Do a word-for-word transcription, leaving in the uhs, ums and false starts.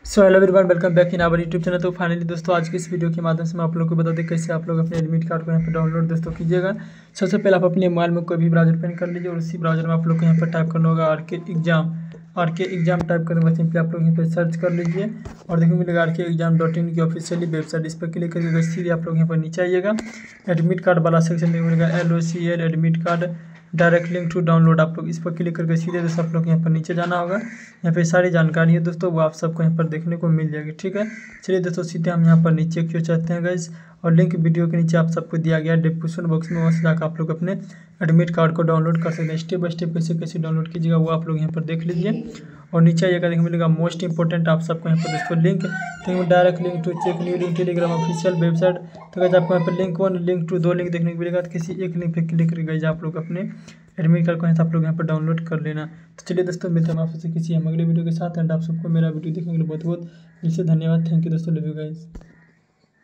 So hello everyone, welcome back in our YouTube channel. तो finally दोस्तों आज की इस वीडियो के माध्यम से मैं आप लोगों को बता दें कैसे आप लोग अपने एडमिट कार्ड को यहाँ पर डाउनलोड दोस्तों कीजिएगा। सबसे पहले आप अपने मोबाइल में कोई भी ब्राउजर ओपन कर लीजिए और उसी ब्राउजर में आप लोग को यहाँ पर टाइप करना होगा R K exam. R K exam type करने के बाद सिंपली आप लोग यहाँ पर सर्च कर लीजिए और देखने मिलेगा are K exam dot in की ऑफिशियली वेबसाइट। इस पर क्लिक करके सीधे आप लोग यहाँ पर नीचे आइएगा। एडमिट कार्ड वाला सेक्शन देखने मिलेगा L O C L admit card direct link to download. आप लोग इस पर क्लिक करके सीधे दोस्तों आप लोग यहाँ पर नीचे जाना होगा। यहाँ पे सारी जानकारी है दोस्तों, वो आप सबको यहाँ पर देखने को मिल जाएगी। ठीक है, चलिए दोस्तों सीधे हम यहाँ पर नीचे क्यों चाहते हैं गाइस, और लिंक वीडियो के नीचे आप सबको दिया गया है डिस्क्रिप्शन बॉक्स में, वहाँ से जाकर आप लोग अपने एडमिट कार्ड को डाउनलोड कर सकते हैं। स्टेप बाय स्टेप कैसे कैसे डाउनलोड कीजिएगा वो आप लोग यहाँ पर देख लीजिए। और नीचे आइएगा देखने मिलेगा मोस्ट इंपॉर्टेंट आप सबको यहाँ पर दोस्तों link direct link to check new link Telegram official website. तो गाइस आपको यहाँ पर लिंक वन लिंक टू दो लिंक देखने को मिलेगा, तो किसी एक लिंक पे क्लिक करके गाइस आप लोग अपने एडमिट कार्ड को यहाँ आप लोग यहाँ पर डाउनलोड कर लेना। तो चलिए दोस्तों मिलते हैं आपसे किसी हम अगले वीडियो के साथ। एंड आप सबको मेरा वीडियो देखने के लिए बहुत बहुत दिल से धन्यवाद। थैंक यू दोस्तों, लव यू गाइस।